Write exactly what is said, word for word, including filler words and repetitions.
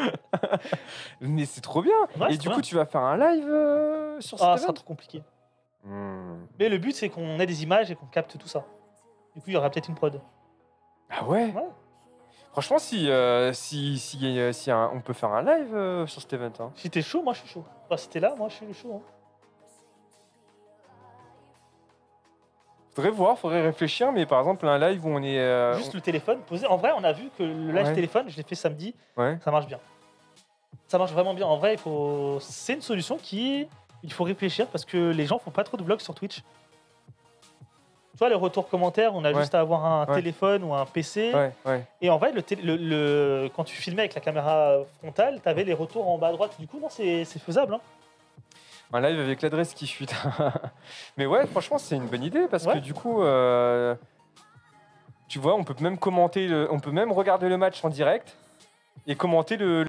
Mais c'est trop bien. Ouais, Et c'est du trop coup, bien. tu vas faire un live euh, sur cet Ah, ça sera event? trop compliqué. Hmm. Mais le but, c'est qu'on ait des images et qu'on capte tout ça. Du coup, il y aura peut-être une prod. Ah ouais? Ouais. Franchement, si, euh, si, si, euh, si un- on peut faire un live euh, sur cet event. Hein. Si t'es chaud, moi je suis chaud. Enfin, si t'es là, moi je suis chaud. Hein. Faudrait voir, faudrait réfléchir, mais par exemple, un live où on est. euh, Juste le téléphone posé. En vrai, on a vu que le live Ouais. téléphone, je l'ai fait samedi, on- Ouais. ça marche bien. Ça marche vraiment bien. En vrai, il faut. C'est une solution qui. Il faut réfléchir parce que les gens font pas trop de vlogs sur Twitch. Tu vois, les retours commentaires, on a Ouais. juste à avoir un Ouais. téléphone ou un P C. Ouais, ouais. Et en vrai, le, télé- le- le- quand tu filmais avec la caméra frontale, t'avais les retours en bas à droite. Du coup, non, c'est c'est faisable. Hein. Un live avec l'adresse qui fuite. Mais ouais, franchement, c'est une bonne idée parce Ouais. que du coup, euh, tu vois, on peut même commenter, le- on peut même regarder le match en direct et commenter le.